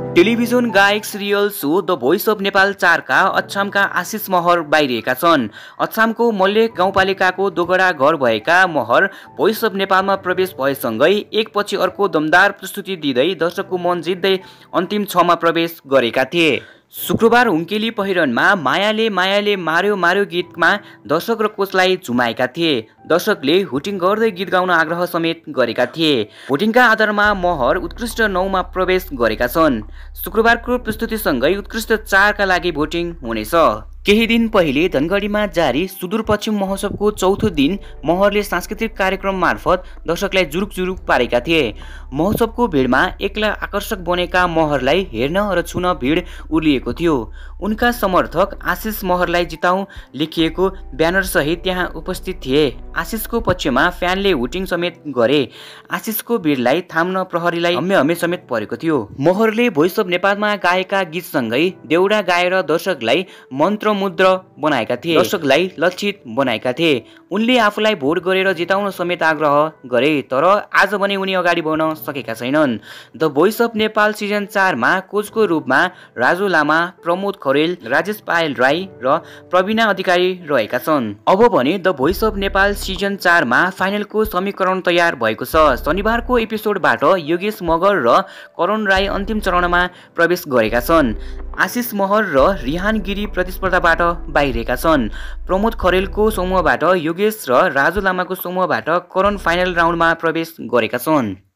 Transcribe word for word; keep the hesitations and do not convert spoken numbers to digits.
Television गायक serial show the voice of Nepal चारका अछामका आशिष महर बाहिरिएका छन्। अछामको मल्ले गाउँपालिकाको दोगडा घर भएका महर भोइस अफ नेपालमा प्रवेश भएसँगै एकपछि अर्को दमदार प्रस्तुति दिँदै दर्शकको मन जित्दै अन्तिम छमा प्रवेश गरेका थिए। शुक्रबार हुम्केली पहिरनमा मायाले मायाले मार्यो मार्यो गीतमा दर्शक र कोचलाई झुमाएका थिए। दर्शकले हुटिङ गर्दै गीत गाउन आग्रह समेत गरेका थिए। भोटिङका आधारमा महर उत्कृष्ट नौमा प्रवेश गरेका छन्। शुक्रबारको प्रस्तुतिसँगै उत्कृष्ट चारका लागि भोटिङ हुनेछ। केही दिन पहिले धनगढीमा जारी सुदूरपश्चिम महोत्सवको चौथो दिन महरले सांस्कृतिक कार्यक्रम मार्फत दर्शकलाई जुरुक जुरुक पारेका थिए। महोत्सवको भिडमा एक्ला आकर्षक बनेका महरलाई हेर्न र छुन भिड उर्लिएको थियो। उनका समर्थक आशिष महरलाई जिताउँ लेखिएको ब्यानर सहित त्यहाँ उपस्थित थिए। आशिषको पक्षमा फ्यानले हुटिङ समेत गरे। आशिषको भिडलाई थाम्न प्रहरीलाई हम्मे हम्मे समेत परेको थियो। महरले भोइस अफ नेपालमा गाएका गीतसँगै देउडा गाएर दर्शकलाई मन्त्र मुद्र बनाएका थिए, दर्शकलाई लक्षित बनाएका थिए। उनले आफूलाई भोट गरेर जिताउन समेत आग्रह गरे, तर आज भने उनी अगाडि बढ्न सकेका छैनन्। The voice of Nepal season चारमा कोचको रूपमा राजु लामा, प्रमोद खरेल, राजेश पायल राई र प्रबिना अधिकारी रहेका छन्। अब भने the voice of Nepal season चारमा फाइनलको समीकरण तयार भएको छ। शनिबारको एपिसोडबाट योगेश मगर र करण राई अन्तिम चरणमा प्रवेश गरेका छन्। आशिष महर र रिहान गिरी प्रतिस्पर्धाबाट बाहिरिएका छन्। प्रमोद खरेलको समूहबाट योगेश र राजु लामाको समूहबाट करण फाइनल राउन्डमा प्रवेश गरेका छन्।